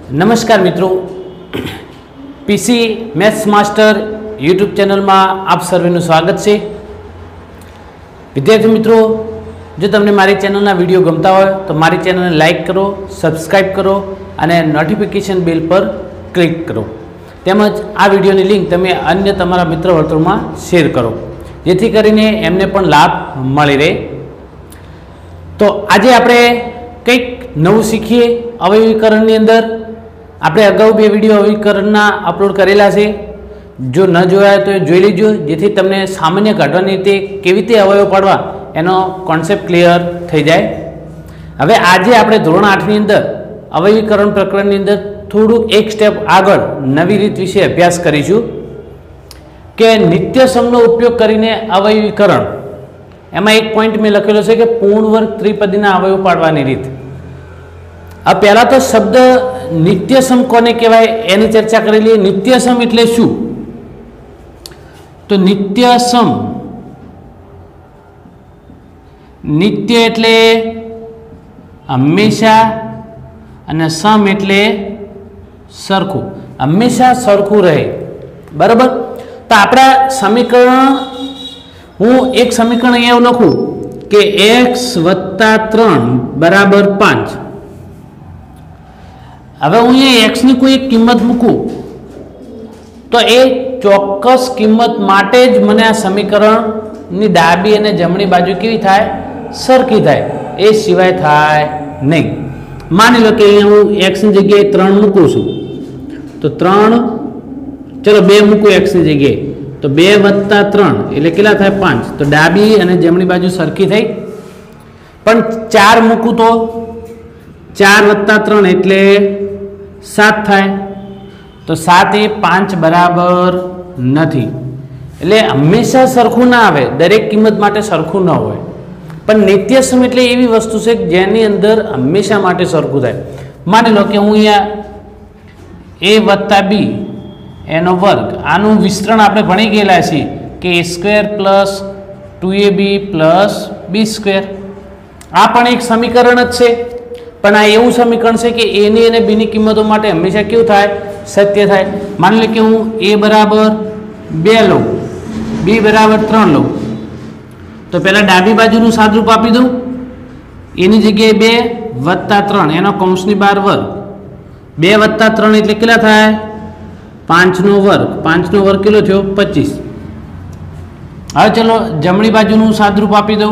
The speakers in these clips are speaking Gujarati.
नमस्कार मित्रों, PC maths master YouTube channel में आप सर्वेનું स्वागत है। विद्यार्थी मित्रों, जो तमने मारी चैनलना विडियो गमता हो तो मारी चैनल ने लाइक करो, सब्सक्राइब करो और नोटिफिकेशन बेल पर क्लिक करो। તેમજ આ વિડિયોની લિંક તમે અન્ય તમારા મિત્ર વર્તુળમાં શેર કરો, જેથી કરીને એમને પણ લાભ મળી રહે। તો આજે આપણે કંઈક નવું શીખીએ અવયવીકરણની અંદર। આપણે અગાઉ બે વિડીયો અવયવીકરણના અપલોડ કરેલા છે, જો ન જોયા તો જોઈ લેજો, જેથી તમને સામાન્ય કાઢવાની રીતે કેવી રીતે અવયવ પાડવા એનો કોન્સેપ્ટ ક્લિયર થઈ જાય। હવે આજે આપણે ધોરણ 8 ની અંદર અવયવીકરણ પ્રકરણની અંદર થોડું એક સ્ટેપ આગળ નવી રીત વિશે અભ્યાસ કરીશું કે નિત્યસમનો ઉપયોગ કરીને અવયવીકરણ। એમાં એક પોઈન્ટ મેં લખેલો છે કે પૂર્ણવર્ગ ત્રિપદીના અવયવ પાડવાની રીત। अब पहला तो शब्द नित्यसम कोने कहेवाय एनी चर्चा करेली। नित्यसम एटले शुं? तो नित्यसम, नित्य एटले हमेशा अने सम एटले सरखू, हमेशा सरखू रहे, बराबर। तो आपड़ा समीकरण हूँ एक समीकरण अहींया लखूं के x + 3 = 5। હવે હું અહીં x ની કોઈ એક કિંમત મૂકું તો એ ચોક્કસ કિંમત માટે જ મને આ સમીકરણની ડાબી અને જમણી બાજુ કેવી થાય? સરખી થાય, એ સિવાય થાય નહીં। માની લો કે અહીંયા હું x ની જગ્યાએ 3 મૂકું છું, તો 3, ચલો 2 મૂકું x ની જગ્યાએ, તો 2 + 3 એટલે કેટલા થાય? 5। તો ડાબી અને જમણી બાજુ સરખી થઈ। પણ 4 મૂકું તો 4 + 3 એટલે 7 થાય। તો 7 એ 5 બરાબર નથી, એટલે હંમેશા સરખું ના આવે, દરેક કિંમત માટે સરખું ન હોય। પણ નિત્યસમ એટલે એવી વસ્તુ છે જેની અંદર હંમેશા માટે સરખું થાય। માની લો કે હું અહીંયા a + b એનો વર્ગ, આનું વિસ્તરણ આપણે ભણી ગયેલા છીએ કે a² + 2ab + b²। આ પણ એક સમીકરણ જ છે, પણ આ એવું સમીકરણ છે કે a ની અને b ની કિંમતો માટે હંમેશા કેવું થાય? સત્ય થાય। માની લો કે હું a = 2 લઉં, b = 3 લઉં, તો પહેલા ડાબી બાજુનું સાદરૂપ આપી દઉં। a ની જગ્યાએ 2 + 3 એનો કૌંસની બહાર વર્ગ, 2 + 3 એટલે કેટલા થાય? 5 નો વર્ગ, 5 નો વર્ગ કેટલો થયો? 25। હવે ચલો જમણી બાજુનું સાદરૂપ આપી દઉં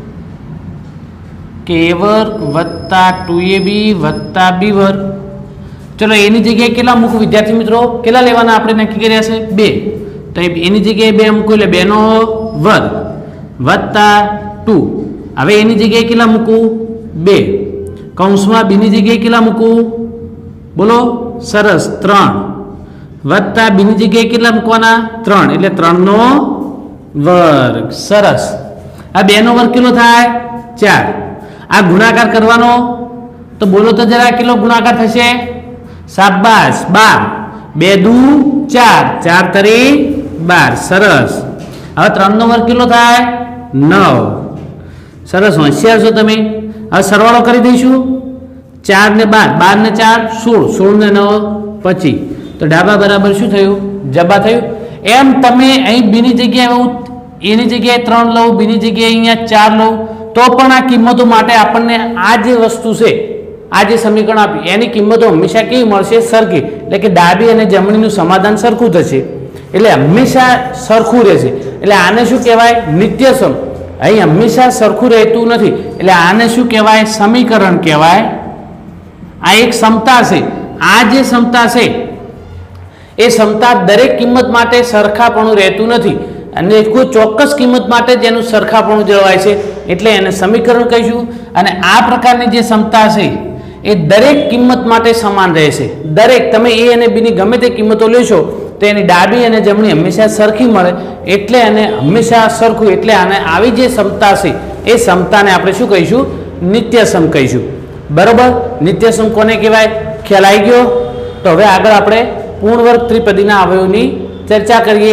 કે a² + 2ab + b²। चलो एनी जगह केला मूकू विद्यार्थी मित्रों? केला लेवाना आपणे नक्की कर्या छे? 2। तो एनी जगह 2 मूकू એટલે 2 નો વર્ગ + 2। હવે એની જગ્યાએ કેટલા મૂકું? 2। કૌંસમાં b ની જગ્યાએ કેટલા મૂકું? બોલો, સરસ, 3 + b ની જગ્યાએ કેટલા મૂકવાના? 3 એટલે 3 નો વર્ગ, સરસ। આ 2 નો વર્ગ કેટલો થાય? 4। आ गुणाकार करवानो तो बोलो तो जरा किलो गुणाकार थशे? शाबाश, 12। 2 × 2 = 4, 4 × 3 = 12, सरस। હવે 3 નો વર્ગ કેટલો થાય? 9, સરસ, હોશિયાર છો તમે। હવે સરવાળો કરી દઈશું, 4 ને 12, 12 ને 4 16, 16 ને 9 25। તો ડાબા બરાબર શું થયું? જબા થયું। એમ તમે અહીં b ની જગ્યાએ a ની જગ્યાએ 3 લઉં, b ની જગ્યાએ અહીંયા 4 લઉં, तो पण आ किंमतों माटे आपने आ जे वस्तु से आ जे समीकरण आपी एनी किंमतों हमेशा केवी मळशे? सरखी, એટલે કે ડાબી અને જમણીનું સમાધાન સરખું થશે, એટલે હંમેશા સરખું રહેશે। એટલે આને શું કહેવાય? નિત્યસમ। અહીં હંમેશા સરખું રહેતું નથી, એટલે આને શું કહેવાય? સમીકરણ કહેવાય। આ એક સમતા છે। આ જે સમતા છે એ સમતા દરેક કિંમત માટે સરખાપણું રહેતું નથી, અને કોઈ ચોક્કસ કિંમત માટે જેનું સરખાપણું જળવાય છે એટલે એને સમીકરણ કહીશું। અને આ પ્રકારની જે સમતા છે એ દરેક કિંમત માટે સમાન રહેશે। દરેક તમે a અને b ની ગમે તે કિંમતો લેશો તો એની ડાબી અને જમણી હંમેશા સરખી મળે, એટલે એને હંમેશા સરખું, એટલે આને આવી જે સમતા છે એ સમતાને આપણે શું કહીશું? નિત્યસમ કહીશું, બરોબર। નિત્યસમ કોને કહેવાય? ખ્યાલ આવી ગયો? તો હવે આગળ આપણે પૂર્ણવર્ગ ત્રિપદીના અવયવની ચર્ચા કરીએ।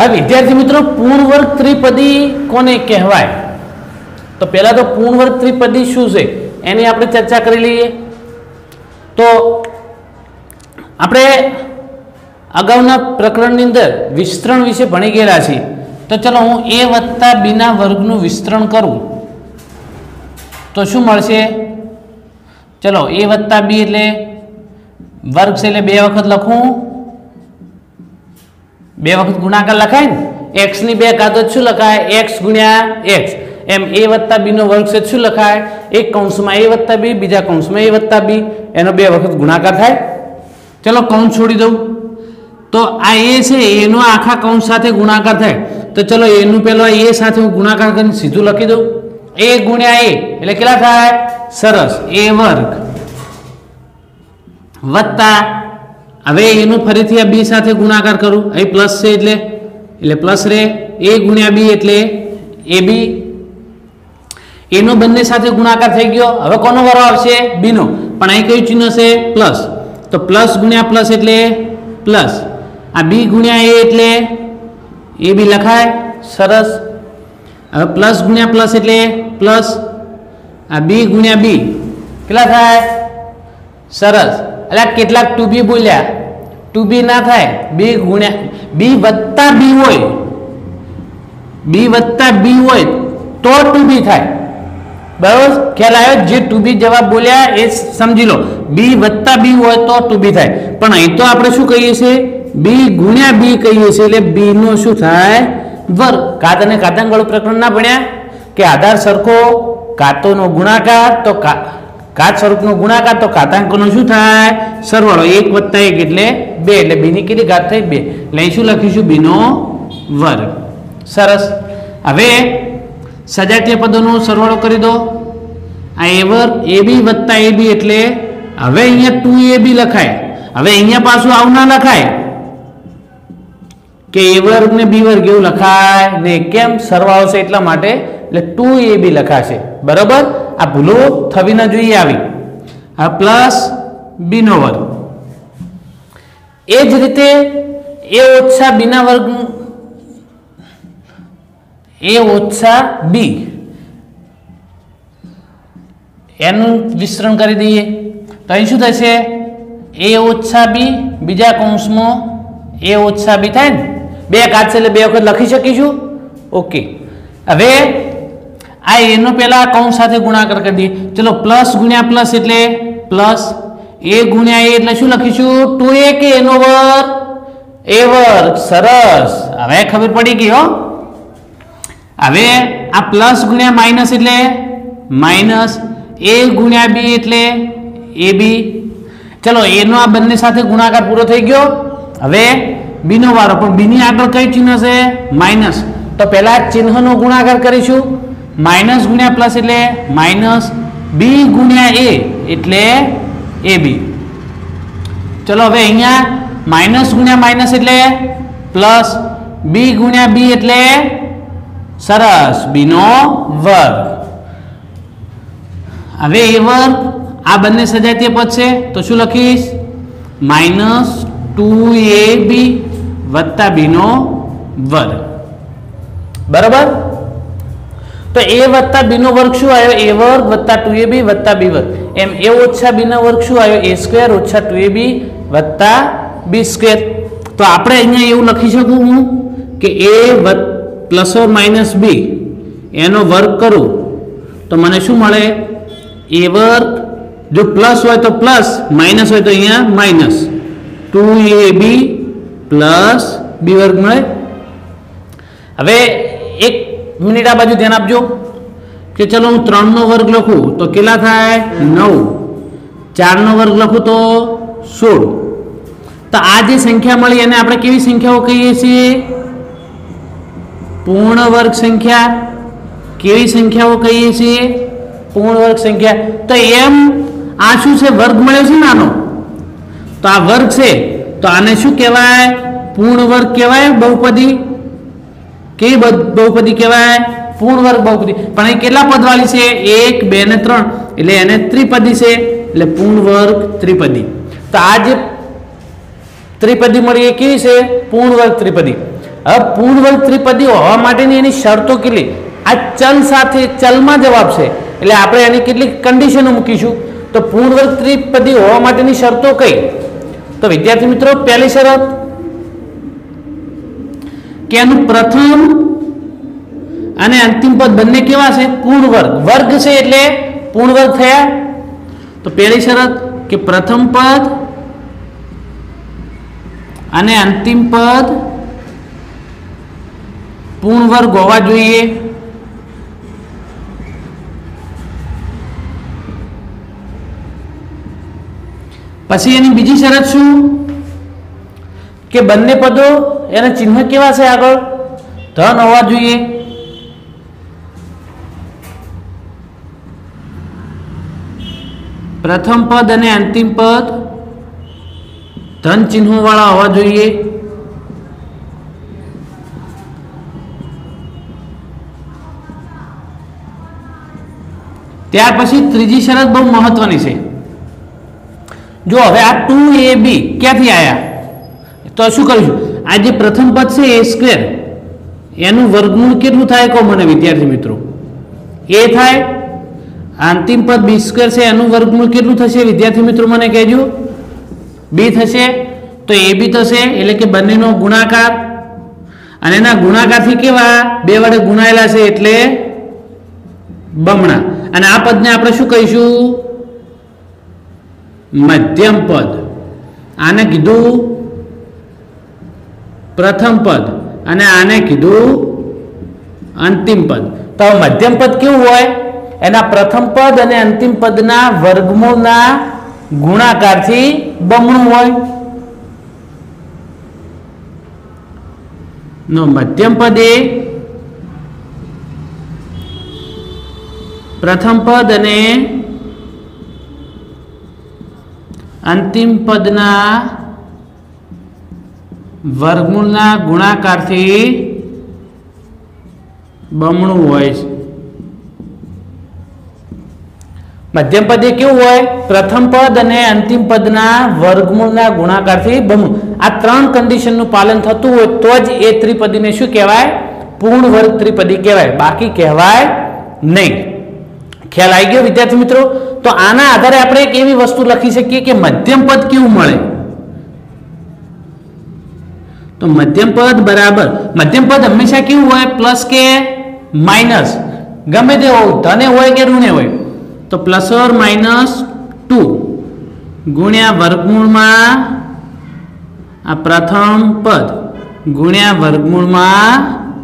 હવે વિદ્યાર્થી મિત્રો પૂર્ણ વર્ગ ત્રિપદી કોને કહેવાય? તો પહેલા તો પૂર્ણ વર્ગ ત્રિપદી શું છે એની આપણે ચર્ચા કરી લઈએ. તો આપણે અગાઉના પ્રકરણની અંદર વિસ્તરણ વિશે ભણી ગયેલા છીએ. તો ચલો હું a વત્તા b ના વર્ગનું વિસ્તરણ કરું તો શું મળશે? ચલો a વત્તા b એટલે વર્ગ છે એટલે બે વખત લખું, બે વખત ગુણાકાર લખાય ને. x ની બે ઘાતો શું લખાય? x ગુણ્યા x. એમ a વત્તા b નો વર્ગ છે શું લખાય? એક કૌંસમાં a વત્તા b, બીજા કૌંસમાં a વત્તા b, એનો બે વખત ગુણાકાર થાય. ચલો કૌંસ છોડી દઉં તો આ a છે એનો આખા કૌંસ સાથે ગુણાકાર થાય. તો ચલો એનું પેલો a સાથે હું ગુણાકાર કરીને સીધું લખી દઉં. a ગુણ્યા a એટલે કેટલા થાય? સરસ a વર્ગ વત્તા હવે એનું ફરીથી આ b સાથે ગુણાકાર કરું, અહીં પ્લસ છે એટલે પ્લસ રે a ગુણ્યા b એટલે ab. એનો બંને સાથે ગુણાકાર થઈ ગયો. હવે કોનો વારો આવશે? b નો. પણ અહીં કયું ચિહ્ન છે? પ્લસ. તો પ્લસ ગુણ્યા પ્લસ એટલે પ્લસ. આ b ગુણ્યા a એટલે ab લખાય. સરસ. હવે પ્લસ ગુણ્યા પ્લસ એટલે પ્લસ. આ b ગુણ્યા b કેટલા થાય? સરસ. એટલે કેટલાક 2b બોલ્યા? 2b ના થાય. b ગુણ્યા b વત્તા b હોય, b વત્તા b હોય તો 2b થાય. બરાબર? ખ્યાલ આવ્યો? જે 2b જવાબ બોલ્યા એ સમજી લો. b વત્તા b હોય તો 2b થાય. પણ અહીં તો આપણે શું કહીએ છીએ? b ગુણ્યા b કહીએ છીએ એટલે b નો શું થાય? વર્ગ. ઘાત અને ઘાતાંકવાળું પ્રકરણ ના ભણ્યા કે આધાર સરખો ઘાતોનો ગુણાકાર તો ઘાત સ્વરૂપનો ગુણાકાર તો ઘાતાંકોનો શું થાય? સરવાળો. 1 વત્તા 1 એટલે 2 એટલે b ની કેટલી ઘાત થઈ? 2. એટલે અહીં શું લખીશું? b નો વર્ગ. સરસ. હવે સજાતીય પદોનો સરવાળો કરી દો. આ a વર્ગ ab વત્તા ab એટલે હવે અહીંયા 2ab લખાય. હવે અહીંયા પાછું આવું ના લખાય કે a વર્ગ ને b વર્ગ એવું લખાય ને. કેમ? સરવાળો છે એટલા માટે. એટલે 2ab લખાશે. બરાબર? આ ભૂલો થવી ના જોઈએ આવી. આ પ્લસ b નો વર્ગ. એ જ રીતે a ઓછા b ના વર્ગ a ઓછા b એનું વિસ્તરણ કરી દઈએ તો અહીં શું થશે? a ઓછા b બીજા કૌંસમાં a ઓછા b થાય ને. બે ઘાત છે એટલે બે વખત લખી શકીશું. ઓકે. હવે આ એનો પેલા કૌંસ સાથે ગુણાકાર કરી દઈએ. ચલો પ્લસ ગુણ્યા પ્લસ એટલે પ્લસ. a ગુણ્યા a એટલે શું લખીશું? 2a કે એનો વર્ગ? a વર્ગ. સરસ. હવે ખબર પડી ગઈ હો. હવે આ પ્લસ ગુણ્યા માઇનસ એટલે માઇનસ. a ગુણ્યા b એટલે ab. ચલો a નો આ બંને સાથે ગુણાકાર પૂરો થઈ ગયો. હવે b નો વારો. પણ b ની આગળ કઈ ચિહ્ન છે? માઇનસ. તો પહેલા ચિહ્નનો ગુણાકાર કરીશું. માઇનસ ગુણ્યા પ્લસ એટલે માઇનસ. b ગુણ્યા a એટલે ab. ચલો હવે અહીંયા માઇનસ ગુણ્યા માઇનસ એટલે પ્લસ. b ગુણ્યા b એટલે સરસ b નો વર્ગ. હવે a વર્ગ આ બંને સજાતીય પદ છે તો શું લખીશ? માઇનસ 2ab વત્તા b નો વર્ગ. બરાબર? તો a વત્તા b નો વર્ગ શું આવ્યો? a વર્ગ વત્તા 2ab વત્તા b વર્ગ. એમ a ઓછા b નો વર્ગ શું આવ્યો? a સ્ક્વેર ઓછા 2ab વત્તા b સ્ક્વેર. તો આપણે અહીંયા એવું લખી શકું હું કે a plus or minus b એનો વર્ગ કરું તો મને શું મળે? a વર્ગ. જો પ્લસ હોય તો પ્લસ, માઇનસ હોય તો અહીંયા માઇનસ. 2ab પ્લસ b વર્ગ મળે. હવે એક મિનિટ આ બાજુ ધ્યાન આપજો કે ચલો હું 3 નો વર્ગ લખું તો કેટલા થાય? 9. 4 નો વર્ગ લખું તો 16. તો આ જે સંખ્યા મળી એને આપણે કેવી સંખ્યાઓ કહીએ છીએ? પૂર્ણ વર્ગ સંખ્યા. કેવી સંખ્યાઓ કહીએ છીએ? પૂર્ણ વર્ગ સંખ્યા. તો એમ આ શું છે? વર્ગ મળ્યો છે ને આનો. તો આ વર્ગ છે તો આને શું કહેવાય? પૂર્ણ વર્ગ કહેવાય. બહુપદી. કેવી બહુપદી કહેવાય? પૂર્ણ વર્ગ બહુપદી. પણ અહીં કેટલા પદ વાળી છે? 1 2 ને 3 એટલે એને ત્રિપદી છે એટલે પૂર્ણ વર્ગ ત્રિપદી. તો આ જે ત્રિપદી મળી એ કેવી છે? પૂર્ણ વર્ગ ત્રિપદી. હવે પૂર્ણ વર્ગ ત્રિપદી હોવા માટેની એની શરતો કેટલી? આ ચલ સાથે ચલમાં જવાબ છે એટલે આપણે એની કેટલીક કન્ડિશનો મૂકીશું. તો પૂર્ણ વર્ગ ત્રિપદી હોવા માટેની શરતો કઈ? તો વિદ્યાર્થી મિત્રો પહેલી શરત કે એનું પ્રથમ અને અંતિમ પદ બંને કેવા છે? પૂર્ણ વર્ગ. વર્ગ છે એટલે પૂર્ણ વર્ગ થયા. તો પહેલી શરત કે પ્રથમ પદ અને અંતિમ પદ પૂર્ણ વર્ગ હોવા જોઈએ. પછી એની બીજી શરત શું કે બંને પદો એના ચિહ્ન કેવા છે? આગળ ધન હોવા જોઈએ. પ્રથમ પદ અને અંતિમ પદ ધન ચિહ્નો વાળા હોવા જોઈએ. ત્યાર પછી ત્રીજી શરત બહુ મહત્વની છે. જો હવે આ 2ab ક્યાંથી આવ્યા? તો શું કરીશું? આ જે પ્રથમ પદ છે a સ્ક્વેર એનું વર્ગમૂળ કેટલું થાય કહો મને વિદ્યાર્થી મિત્રો? a થાય. અંતિમ પદ b સ્ક્વેર છે એનું વર્ગમૂળ કેટલું થશે વિદ્યાર્થી મિત્રો મને કહેજો? b થશે. તો ab થશે એટલે કે બંનેનો ગુણાકાર અને એના ગુણાકારથી કેવા? 2 વડે ગુણાયેલા છે એટલે બમણા. અને આ પદને આપણે શું કહીશું? મધ્યમ પદ. આને કીધું પ્રથમ પદ અને આને કીધું અંતિમ પદ. તો મધ્યમ પદ કેવું હોય? એના પ્રથમ પદ અને અંતિમ પદના વર્ગમૂળના ગુણાકારથી બમણું હોય. નો મધ્યમ પદ એ પ્રથમ પદ અને અંતિમ પદના વર્ગમૂળના ગુણાકારથી બમણું હોય છે. મધ્યમ પદ એ કેવું હોય? પ્રથમ પદ અને અંતિમ પદના વર્ગમૂળના ગુણાકારથી બમણું. આ ત્રણ કન્ડિશનનું પાલન થતું હોય તો જ એ ત્રિપદીને શું કહેવાય? પૂર્ણ વર્ગ ત્રિપદી કહેવાય. બાકી કહેવાય નહીં. ખ્યાલ આવી ગયો વિદ્યાર્થી મિત્રો? તો આના આધારે આપણે એક એવી વસ્તુ લખી શકીએ કે મધ્યમ પદ કેવું મળે? તો મધ્યમ પદ બરાબર, મધ્યમ પદ હંમેશા કેવું હોય? પ્લસ કે માઇનસ ગમે તે હોય, ધને હોય કે ઋણે હોય. તો પ્લસ ઓર માઇનસ 2 ગુણ્યા વર્ગમૂળમાં આ પ્રથમ પદ ગુણ્યા વર્ગમૂળમાં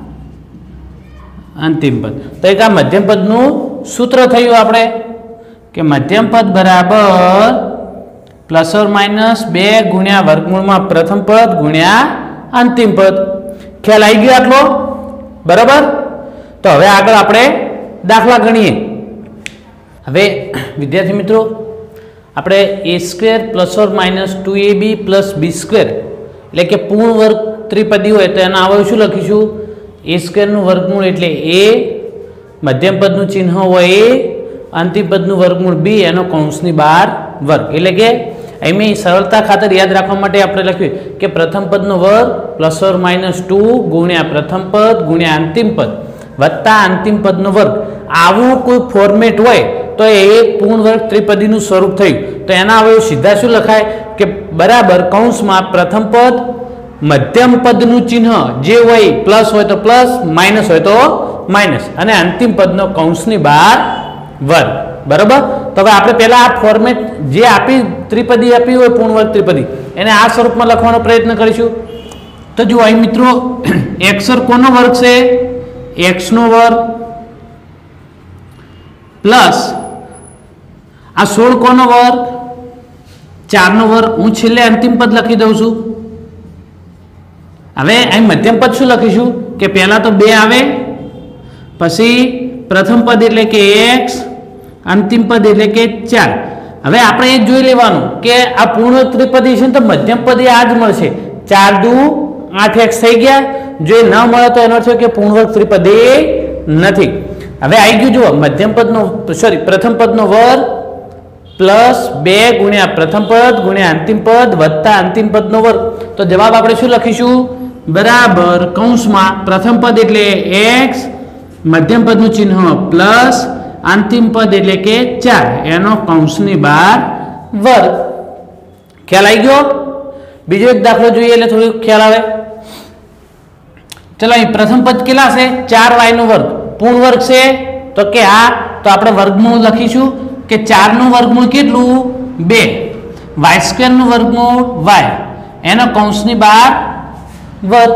અંતિમ પદ. તો એક આ મધ્યમ પદનું સૂત્ર થયું આપણે કે મધ્યમ પદ બરાબર પ્લસ ઓર માઇનસ 2 ગુણ્યા વર્ગમૂળમાં પ્રથમ પદ ગુણ્યા અંતિમ પદ. ખ્યાલ આવી ગયો આટલો? બરાબર. તો હવે આગળ આપણે દાખલા ગણીએ. હવે વિદ્યાર્થી મિત્રો આપણે a square plus or minus 2ab પ્લસ b સ્ક્વેર એટલે કે પૂર્ણ વર્ગ ત્રિપદી હોય તો એના અવયવ શું લખીશું? a સ્ક્વેરનું વર્ગમૂળ એટલે a, મધ્યમ પદનું ચિહ્ન હોય a, અંતિમ પદનું વર્ગમૂળ b, એનો કૌંસની બહાર વર્ગ. એટલે કે અહીં સરળતા ખાતર યાદ રાખવા માટે આપણે લખ્યું કે પ્રથમ પદનો વર્ગ પ્લસ ઓર માઇનસ 2 ગુણ્યા પ્રથમ પદ ગુણ્યા અંતિમ પદ વત્તા અંતિમ પદનો વર્ગ. આવું કોઈ ફોર્મેટ હોય તો એ પૂર્ણ વર્ગ ત્રિપદીનું સ્વરૂપ થયું. તો એના હવે સીધા શું લખાય કે બરાબર કૌંસમાં પ્રથમ પદ મધ્યમ પદનું ચિહ્ન જે હોય પ્લસ હોય તો પ્લસ, માઇનસ હોય તો માઇનસ, અને અંતિમ પદનો કૌંસની બહાર વર્ગ. બરાબર. તો હવે આપણે પહેલા આ ફોર્મેટ જે આપી ત્રિપદી આપી હોય પૂર્ણ વર્ગ ત્રિપદી એને આ સ્વરૂપમાં લખવાનો પ્રયત્ન કરીશું. તો જુઓ અહીં મિત્રો એક્સર કોનો વર્ગ છે? x નો વર્ગ પ્લસ આ 16 કોનો વર્ગ? 4 નો વર્ગ. હું છેલ્લે અંતિમ પદ લખી દઉં છું. હવે અહીં મધ્યમ પદ શું લખીશું કે પહેલા તો 2 આવે, પછી પ્રથમ પદ એટલે કે x, અંતિમ પદ એટલે કે 4. હવે આપણે એ જોઈ લેવાનું કે આ પૂર્ણ ત્રિપદી છે તો મધ્યમ પદ એ આ જ મળશે. 4 દુ 8x થઈ ગયા. જો એ ન મળે તો એનો અર્થ કે પૂર્ણ વર્ગ ત્રિપદી નથી. હવે આવી ગયું જુઓ મધ્યમ પદનો પ્રથમ પદનો વર્ગ પ્લસ 2 ગુણ્યા પ્રથમ પદ ગુણ્યા અંતિમ પદ વત્તા અંતિમ પદનો વર્ગ. તો જવાબ આપણે શું લખીશું? બરાબર કૌંસમાં પ્રથમ પદ એટલે x, મધ્યમ પદનું ચિહ્ન પ્લસ, અંતિમ પદ એટલે કે 4 એનો કૌંસની બહાર વર્ગ. ખ્યાલ આવી ગયો? બીજો એક દાખલો જોઈએ એટલે થોડું ખ્યાલ આવે. ચલો અહીં પ્રથમ પદ કેટલા છે? 4y નો વર્ગ. પૂર્ણ વર્ગ છે તો કે આ, તો આપણે વર્ગમૂળ લખીશું કે 4 નું વર્ગમૂળ કેટલું? 2. y² નું વર્ગમૂળ y એનો કૌંસની બહાર વર્ગ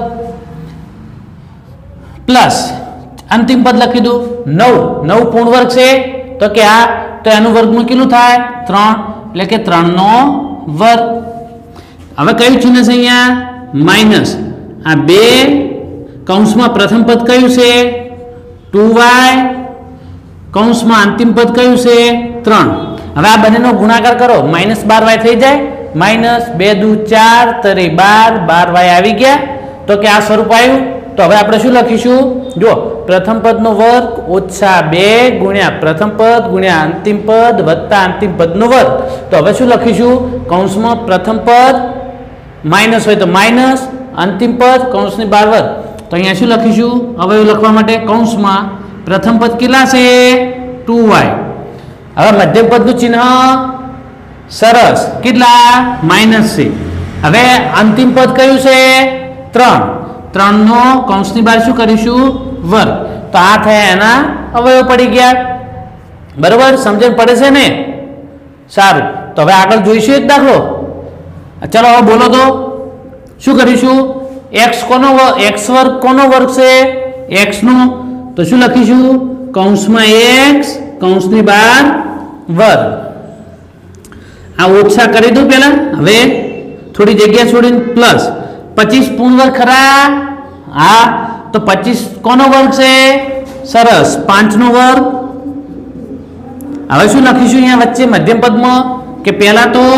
પ્લસ અંતિમ પદ લખી દઉં 9 પૂર્ણ વર્ગ છે તો કે આ, તો એનું વર્ગમૂળ કેટલું થાય? 3 એટલે કે 3 નો વર્ગ. હવે કયું ચિહ્ન છે અહીંયા? માઇનસ. આ 2 કૌંસમાં પ્રથમ પદ કયું છે? 2y, કૌંસમાં અંતિમ પદ કયું છે? 3. હવે આ બંનેનો ગુણાકાર કરો, -12y થઈ જાય. -2 દુ 4 તરી 12, 12y આવી ગયા તો કે આ સ્વરૂપ આવ્યું. તો હવે આપણે શું લખીશું? જો પ્રથમ પદનો વર્ગ ઓછા 2 ગુણ્યા પ્રથમ પદ ગુણ્યા અંતિમ પદ વત્તા અંતિમ પદનો વર્ગ. તો હવે શું લખીશું? કૌંસમાં પ્રથમ પદ માઇનસ હોય તો માઇનસ, અંતિમ પદ કૌંસની બહાર વર્ગ. તો અહીંયા શું લખીશું? હવે લખવા માટે કૌંસમાં પ્રથમ પદ કેટલા છે? 2y. હવે મધ્યમ પદનું ચિહ્ન સરસ કેટલા? માઇનસ છે. હવે અંતિમ પદ કયું છે? 3 નો કૌંસની બહાર શું કરીશું? વર્ગ. તો આ થયા એના અવયવ પડી ગયા. બરોબર, સમજણ પડે છે ને? સારું, તો હવે આગળ જોઈશું એક દાખલો. ચલો હવે બોલો તો શું કરીશું? x વર્ગ કોનો વર્ગ છે? x નો. તો શું લખીશું? કૌંસમાં x કૌંસની બહાર વર્ગ. આ ઓછા કરી દઉં પેલા. હવે થોડી જગ્યા છોડીને પ્લસ 25 પૂર્ણ વર્ગ ખરા? હા, તો 25 કોનો વર્ગ છે? સરસ, 5 નો વર્ગ. હવે શું લખીશું અહીંયા વચ્ચે મધ્યમ પદમાં? કે પહેલા તો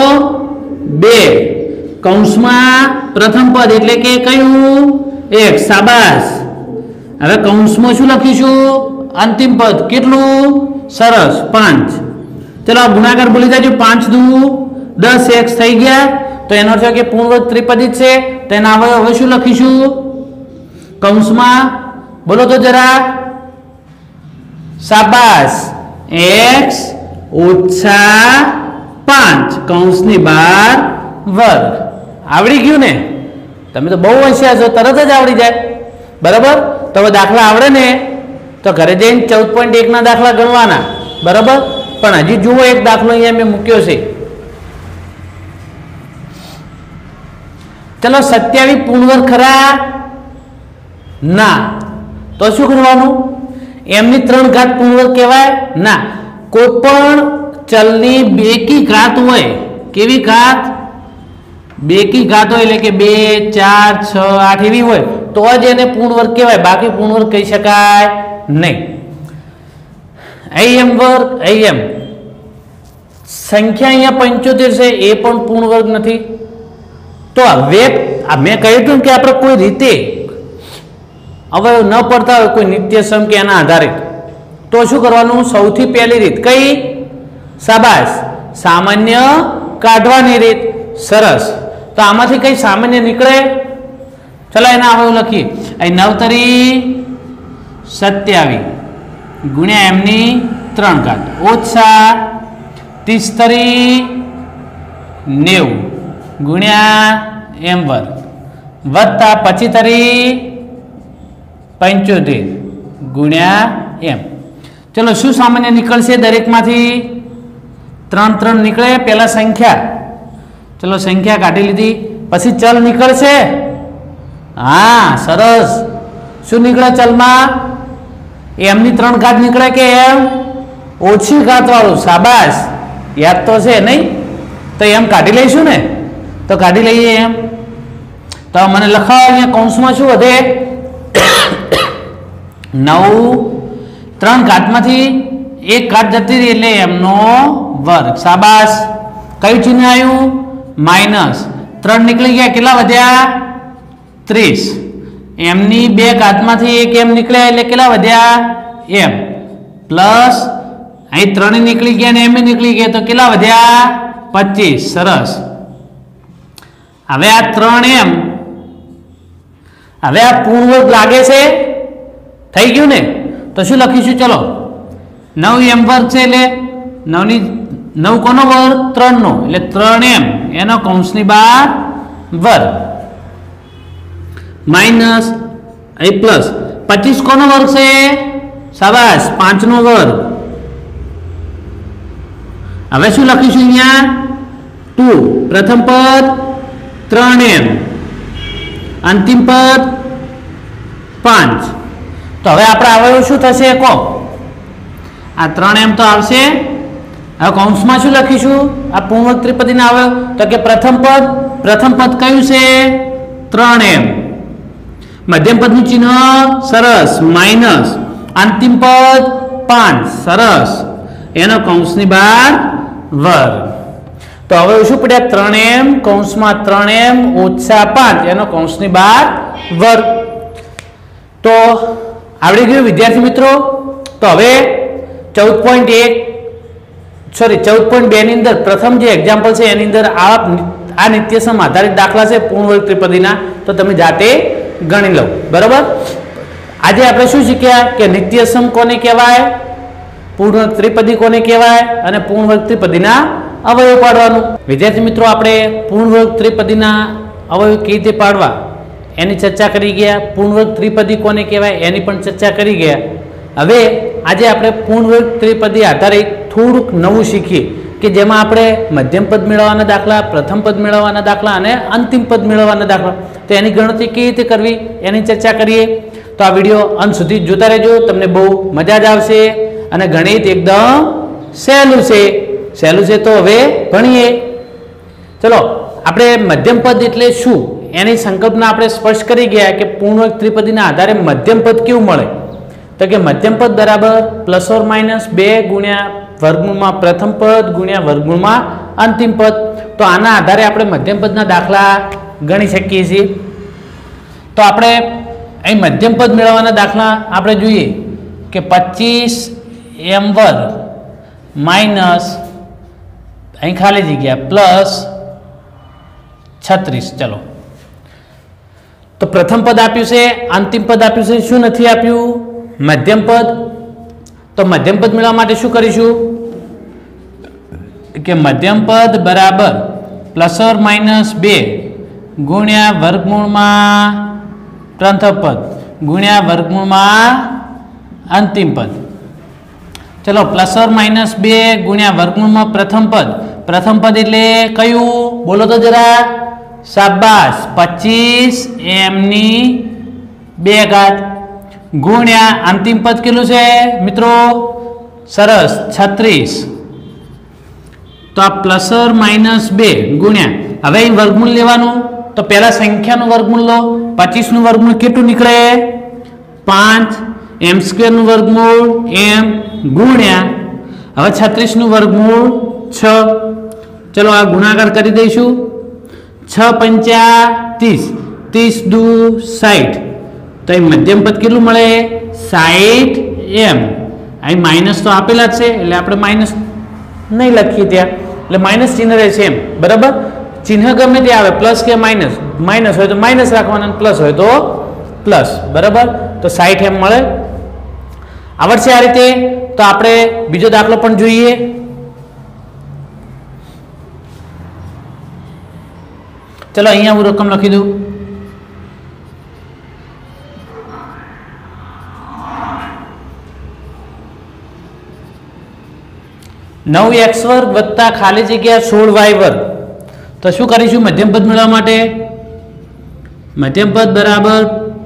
2 કૌંસમાં પ્રથમ પદ એટલે કે કયું? 1. શાબાશ. હવે કૌંસમાં શું લખીશું? અંતિમ પદ કેટલું? સરસ, 5. ચલો ગુણાકાર ભૂલી જાજો. 5 દુ 10 x થઈ ગયા. તો એનો અર્થ કે પૂર્ણ વર્ગ ત્રિપદી છે. તેના હવે શું લખીશું? કૌંસમાં બોલો તો જરા. શાબાશ. x ઓછા 5 કૌંસની બહાર વર્ગ. આવડી ગયું ને? તમે તો બહુ હોશિયાર છો, તરત જ આવડી જાય. બરાબર, તો હવે દાખલા આવડે ને તો ઘરે જઈને 14.1 ના દાખલા ગણવાના. બરાબર, પણ હજી જુઓ એક દાખલો અહીંયા મેં મૂક્યો છે. ચલો 27 પૂર્ણ વર્ગ ખરા? ના. તો શું કરવાનું? એમની 3 ઘાત પૂર્ણ વર્ગ કહેવાય? ના. કોઈ પણ ચલની બેકી ઘાત હોય. કેવી ઘાત? બેકી ઘાત હોય એટલે કે 2, 4, 6, 8 એવી હોય તો જ એને પૂર્ણ વર્ગ કહેવાય. બાકી પૂર્ણ વર્ગ કહી શકાય નહીં. am વર્ગ am સંખ્યા અહીંયા 75 છે, એ પણ પૂર્ણ વર્ગ નથી. તો હવે મેં કહ્યું હતું કે આપણે કોઈ રીતે અવયવ ન પડતા હોય કોઈ નિત્યસમ કે એના આધારિત, તો શું કરવાનું? સૌથી પહેલી રીત કઈ? શાબાશ, સામાન્ય કાઢવાની રીત. સરસ. તો આમાંથી કઈ સામાન્ય નીકળે? ચલો એના અવયવ લખીએ. અહીં 9 તરી 27 ગુણ્યા એમની 3 ઘાત ઓછા 30 તરી 90 ગુણ્યા m વર્ગ વત્તા 25 તરી 75 ગુણ્યા m. ચલો શું સામાન્ય નીકળશે દરેકમાંથી? 3 નીકળે. પહેલા સંખ્યા, ચલો સંખ્યા કાઢી લીધી. પછી ચલ નીકળશે. હા, સરસ. શું નીકળે ચલમાં? એમની 3 ઘાત નીકળે કે એમ ઓછી ઘાત વાળું? શાબાશ, યાદ તો છે નહીં? તો એમ કાઢી લઈશું ને? તો કાઢી લઈએ એમ. તો મને લખાવો અહીંયા કૌંસમાં શું વધે? 9 3 ઘાતમાંથી 1 ઘાત જતી રહી એટલે એમનો વર્ગ. શાબાશ. કયું ચિહ્ન આવ્યું? માઇનસ. 3 નીકળી ગયા, કેટલા વધ્યા? 30. એમની 2 ઘાતમાંથી 1 એમ નીકળ્યા એટલે કેટલા વધ્યા? એમ. પ્લસ અહીં 3 નીકળી ગયા ને એમ નીકળી ગયા તો કેટલા વધ્યા? 25. સરસ. હવે આ 3m હવે આ પૂર્ણ વર્ગ લાગે છે, થઈ ગયું ને? તો શું લખીશું? ચલો 9m વર્ગ છે એટલે 9 કોનો વર્ગ? 3 નો, એટલે 3m એનો કૌંસની બહાર વર્ગ માઇનસ અહીં પ્લસ 25 કોનો વર્ગ છે? શાબાશ, 5 નો વર્ગ. હવે શું લખીશું અહીંયા? 2 પ્રથમ પદ 3m અંતિમ પદ 5. તો હવે આપણે અવયવ શું થશે કહો? આ 3m તો આવશે. હવે કૌંસમાં શું લખીશું? આ પૂર્ણ ત્રિપદીના અવયવ તો કે પ્રથમ પદ કયું છે? 3m. મધ્યમ પદનું ચિહ્ન સરસ માઇનસ, અંતિમ પદ 5 સરસ એનો કૌંસની બહાર વર્ગ. તો હવે શું પડ્યા? 3m કૌંસમાં 3m ઓછા 5 એનો કૌંસની બહાર વર્ગ. તો આવડી ગયું વિદ્યાર્થી મિત્રો. તો હવે 14.2 ની અંદર પ્રથમ જે એક્ઝામ્પલ છે એની અંદર આ નિત્યસમ આધારિત દાખલા છે પૂર્ણ વર્ગ ત્રિપદીના, તો તમે જાતે ગણી લો. બરાબર. આજે આપણે શું શીખ્યા કે નિત્યસમ કોને કહેવાય, પૂર્ણ ત્રિપદી કોને કહેવાય અને પૂર્ણ વર્ગ ત્રિપદીના અવયવ પાડવાનું. વિદ્યાર્થી મિત્રો આપણે પૂર્ણ વર્ગ ત્રિપદીના અવયવ કેવી રીતે પાડવા એની ચર્ચા કરી ગયા. પૂર્ણ વર્ગ ત્રિપદી કોને કહેવાય એની પણ ચર્ચા કરી ગયા. હવે આજે આપણે પૂર્ણ વર્ગ ત્રિપદી આધારિત થોડુંક નવું શીખીએ કે જેમાં આપણે મધ્યમ પદ મેળવવાના દાખલા, પ્રથમ પદ મેળવવાના દાખલા અને અંતિમ પદ મેળવવાના દાખલા, તો એની ગણતરી કેવી રીતે કરવી એની ચર્ચા કરીએ. તો આ વિડીયો અંત સુધી જોતા રહેજો, તમને બહુ મજા જ આવશે અને ગણિત એકદમ સહેલું છે. તો હવે ભણીએ. ચલો આપણે મધ્યમ પદ એટલે શું એની સંકલ્પના આપણે સ્પષ્ટ કરી ગયા કે પૂર્ણ વર્ગ ત્રિપદીના આધારે મધ્યમ પદ કેવું મળે? તો કે મધ્યમ પદ બરાબર ±2 ગુણ્યા વર્ગમૂળમાં પ્રથમ પદ ગુણ્યા વર્ગમૂળમાં અંતિમ પદ. તો આના આધારે આપણે મધ્યમ પદના દાખલા ગણી શકીએ છીએ. તો આપણે અહીં મધ્યમ પદ મેળવવાના દાખલા આપણે જોઈએ કે 25m વર્ગ માઇનસ અહીં ખાલી જગ્યા પ્લસ 36. ચલો તો પ્રથમ પદ આપ્યું છે, અંતિમ પદ આપ્યું છે, શું નથી આપ્યું? મધ્યમ પદ. તો મધ્યમ પદ મેળવવા માટે શું કરીશું કે મધ્યમ પદ બરાબર ±2 ગુણ્યા વર્ગમૂળમાં પ્રથમ પદ ગુણ્યા વર્ગમૂળમાં અંતિમ પદ. ચલો ±2 ગુણ્યા વર્ગમૂળમાં પ્રથમ પદ એટલે કયું? બોલો તો જરા. શાબાશ, 25m ની 2 ઘાત ગુણ્યા અંતિમ પદ કેટલું છે મિત્રો? સરસ 36. તો આ ±2 ગુણ્યા, હવે અહીં વર્ગમૂળ લેવાનું. તો પહેલા સંખ્યાનું વર્ગમૂળ લો. 25 નું વર્ગમૂળ કેટલું નીકળે? 5. m² નું વર્ગમૂળ m ગુણ્યા હવે 36 નું વર્ગમૂળ 6. ચલો આ ગુણાકાર કરી દઈશું. 6 પંચા 30, 30 દુ 60. તો અહીં મધ્યમ પદ કેટલું મળે? 60m. અહીં માઇનસ તો આપેલા જ છે એટલે આપણે માઇનસ નહીં લખીએ ત્યાં, એટલે માઇનસ ચિહ્ન રહે છે એમ. બરાબર. ચિહ્ન ગમે તે આવે, પ્લસ કે માઇનસ હોય તો માઇનસ રાખવાના, પ્લસ હોય તો પ્લસ. બરાબર. તો 60m મળે. આવડશે આ રીતે. તો આપણે બીજો દાખલો પણ જોઈએ. ચલો અહીંયા હું રકમ લખી દઉં. (9x² વત્તા ખાલી જગ્યા 16y²). તો શું કરીશું મધ્યમ પદ મેળવવા માટે? મધ્યમ પદ બરાબર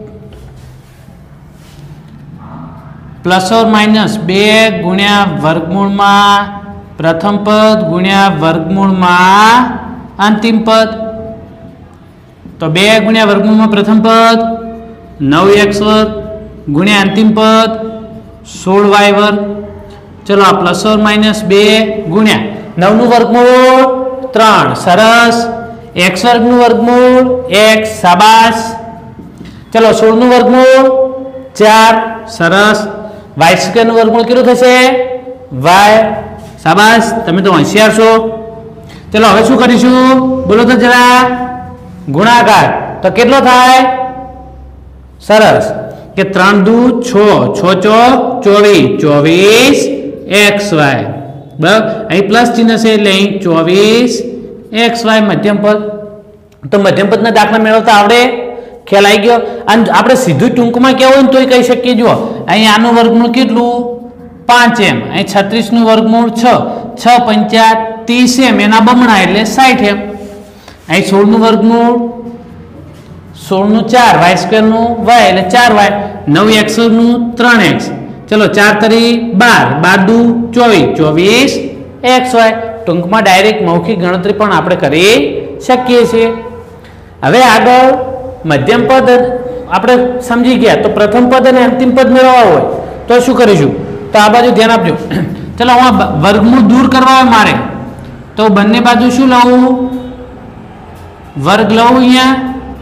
±2 ગુણ્યા વર્ગમૂળમાં પ્રથમ પદ ગુણ્યા વર્ગમૂળમાં અંતિમ પદ. તો 2 ગુણ્યા વર્ગમૂળમાં પ્રથમ પદ 9x² ગુણ્યા અંતિમ પદ 16y². ચલો આ ±2 ગુણ્યા 9 નું વર્ગમૂળ 3 સરસ, x² નું વર્ગમૂળ x શાબાશ. ચલો 16 નું વર્ગમૂળ 4 સરસ, y² નું વર્ગમૂળ કેટલું થશે? y શાબાશ, તમે તો હોશિયાર છો. ચલો હવે શું કરીશું બોલો તો જરા? ગુણાકાર. તો કેટલો થાય? સરસ કે 3 દુ 6 6 ચોક 24 24 xy બરાબર અહીં પ્લસ ચિહ્ન છે એટલે અહીં 24 xy મધ્યમ પદ તો મધ્યમ પદના દાખલા મેળવતા આવડે ખ્યાલ આવી ગયો અને આપણે સીધું ટૂંકમાં કેવું હોય ને તોય કહી શકીએ જો અહીં આનું વર્ગમૂળ કેટલું 5m અહીં 36 નું વર્ગમૂળ 6 6 5 30m એના બમણા એટલે 60m અહીં 16 નું વર્ગમૂળ 16 નું 4 y સ્ક્વેર નું y એટલે 4y 9x નું 3x ચલો 4 તરી 12 12 દુ 24 24 xy ટૂંકમાં ડાયરેક્ટ મૌખિક ગણતરી પણ આપણે કરી શકીએ છીએ હવે આગળ મધ્યમ પદ આપણે સમજી ગયા તો પ્રથમ પદ અને અંતિમ પદ મેળવવા હોય તો શું કરીશું તો આ બાજુ ધ્યાન આપજો ચલો હું વર્ગમૂળ દૂર કરવા હોય મારે તો બંને બાજુ શું લઉં વર્ગ લઉં અહીંયા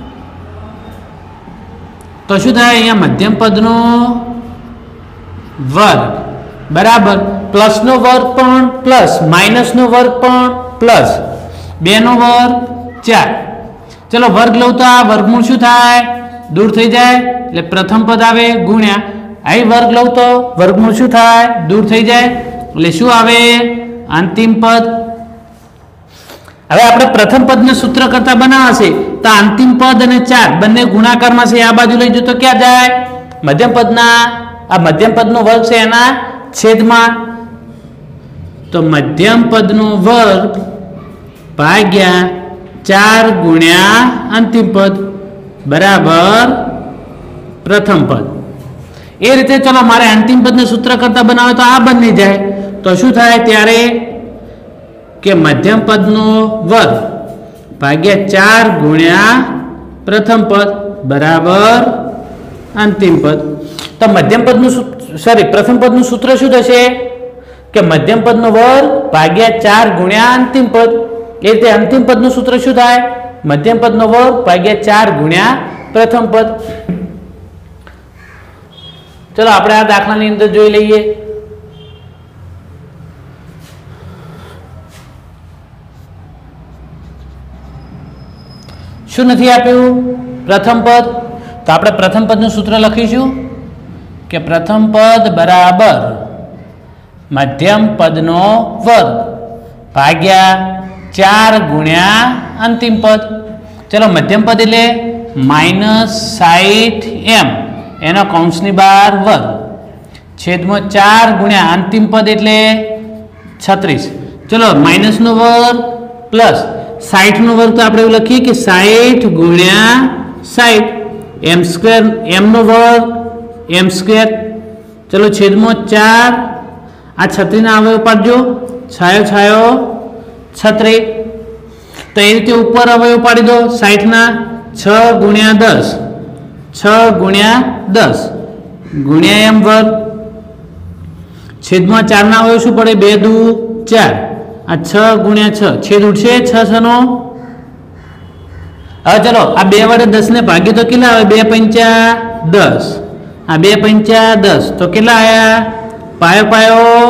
તો શું થાય અહીંયા મધ્યમ પદનો વર્ગ બરાબર પ્લસ નો વર્ગ પણ પ્લસ માઇનસ નો વર્ગ પણ પ્લસ 2 નો વર્ગ 4 ચલો વર્ગ લઉં તો આ વર્ગમૂળ શું થાય દૂર થઈ જાય એટલે પ્રથમ પદ આવે ગુણ્યા અહીં વર્ગ લઉં તો વર્ગમૂળ શું થાય દૂર થઈ જાય એટલે શું આવે અંતિમ પદ હવે આપણે પ્રથમ પદને સૂત્ર કરતા બનાવશે તો અંતિમ પદ અને 4 બંને ગુણાકારમાં છે આ બાજુ લઈ જો તો ક્યાં જાય મધ્યમ પદના આ મધ્યમ પદનો વર્ગ છે એના છેદમાં તો મધ્યમ પદનો વર્ગ ભાગ્યા 4 ગુણ્યા અંતિમ પદ બરાબર પ્રથમ પદ એ રીતે ચલો મારે અંતિમ પદને સૂત્ર કરતા બનાવે તો આ બની જાય તો શું થાય ત્યારે કે મધ્યમ પદનો વર્ગ ભાગ્યા 4 ગુણ્યા પ્રથમ પદ બરાબર અંતિમ પદ તો મધ્યમ પદનું પ્રથમ પદનું સૂત્ર શું થશે કે મધ્યમ પદનો વર્ગ ભાગ્યા 4 ગુણ્યા અંતિમ પદ એ રીતે અંતિમ પદનું સૂત્ર શું થાય મધ્યમ પદનો વર્ગ ભાગ્યા 4 ગુણ્યા પ્રથમ પદ ચલો આપણે આ દાખલાની અંદર જોઈ લઈએ શું નથી આપ્યું પ્રથમ પદ તો આપણે પ્રથમ પદનું સૂત્ર લખીશું કે પ્રથમ પદ બરાબર મધ્યમ પદનો વર્ગ ભાગ્યા 4 ગુણ્યા અંતિમ પદ ચલો મધ્યમ પદ એટલે -60m એનો કૌંસની બહાર વર્ગ છેદમાં 4 ગુણ્યા અંતિમ પદ એટલે 36 ચલો માઇનસ નો વર્ગ પ્લસ 60 નો વર્ગ તો આપણે એવું લખીએ કે 60 ગુણ્યા 60 m સ્ક્વેર m નો વર્ગ m સ્ક્વેર ચલો છેદમાં 4 આ 36 ના અવયવ પાડજો છાયો છાયો 36 તો એ રીતે ઉપર અવયવ પાડી દો 60 ના 6 ગુણ્યા 10 6 ગુણ્યા 10 ગુણ્યા m વર્ગ છેદમાં 4 ના અવયવ શું પડે 2 દુ 4 આ 6 ગુણ્યા 6 છેદ ઉઠશે 6 નો હવે ચલો આ 2 વડે 10 ને ભાગી તો કેટલા આવે 2 પંચા 10 આ 2 પંચા 10 તો કેટલા આયા પાયો પાયો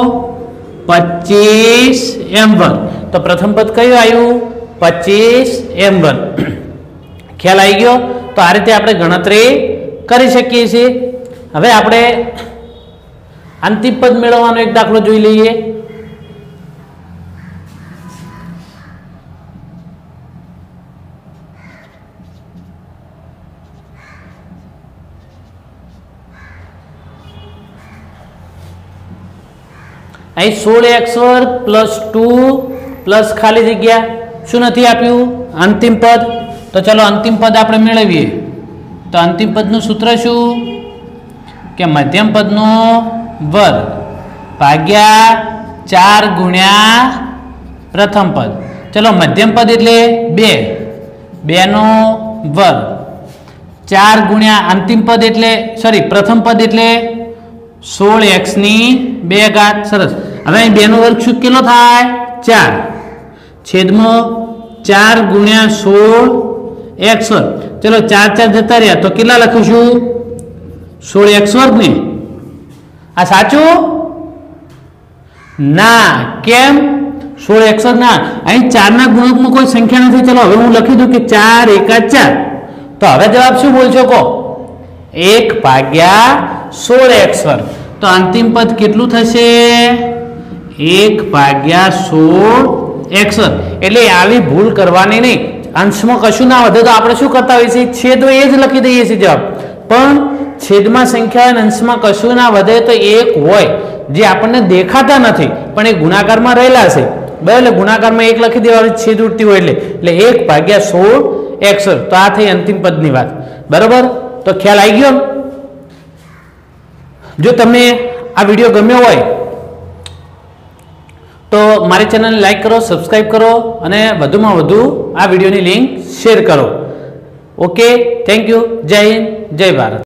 25 m વર્ગ તો પ્રથમ પદ કયું આવ્યું 25 m વર્ગ ખ્યાલ આવી ગયો તો આ રીતે આપણે ગણતરી કરી શકીએ છીએ હવે આપણે અંતિમ પદ મેળવવાનો એક દાખલો જોઈ લઈએ અહીં 16x વર્ગ પ્લસ 2 પ્લસ ખાલી જગ્યા શું નથી આપ્યું અંતિમ પદ તો ચલો અંતિમ પદ આપણે મેળવીએ તો અંતિમ પદનું સૂત્ર શું કે મધ્યમ પદનો વર્ગ ભાગ્યા 4 ગુણ્યા પ્રથમ પદ ચલો મધ્યમ પદ એટલે 2 નો વર્ગ 4 ગુણ્યા અંતિમ પદ એટલે પ્રથમ પદ એટલે 16x ની 2 ઘાત સરસ હવે અહીં 2 નો વર્ગ શું કેટલો થાય 4 છેદમાં 4 ગુણ્યા 16x વર્ગ ચલો 4 4 જતા રહ્યા તો કેટલા લખીશું 16x વર્ગ ને આ સાચું ના કેમ 16x વર્ગ ના અહીં 4 ના ગુણકમાં કોઈ સંખ્યા નથી ચલો હવે હું લખી દઉં કે 4 એકા 4 તો હવે જવાબ શું બોલશો કહો 1/16x². તો અંતિમ પદ કેટલું થશે? 1/16x². એટલે આવી ભૂલ કરવાની નહીં. અંશમાં કશું ના વધે તો આપણે શું કરતા હોઈએ છીએ? છેદ એ જ લખી દઈએ છીએ જવાબ. પણ છેદમાં સંખ્યા અને અંશમાં કશું ના વધે તો એક હોય જે આપણને દેખાતા નથી પણ એ ગુણાકારમાં રહેલા છે, બરાબર? એટલે ગુણાકારમાં 1 લખી દેવાનું, છેદ ઉડતી હોય એટલે 1/16x². તો આ થઈ અંતિમ પદની વાત, બરાબર? તો ખ્યાલ આવી ગયો. જો તમને આ વિડીયો ગમ્યો હોય તો મારી ચેનલને લાઈક કરો, સબસ્ક્રાઇબ કરો અને વધુમાં વધુ આ વિડીયોની લિંક શેર કરો. Okay, thank you. જય હિન્દ, જય ભારત.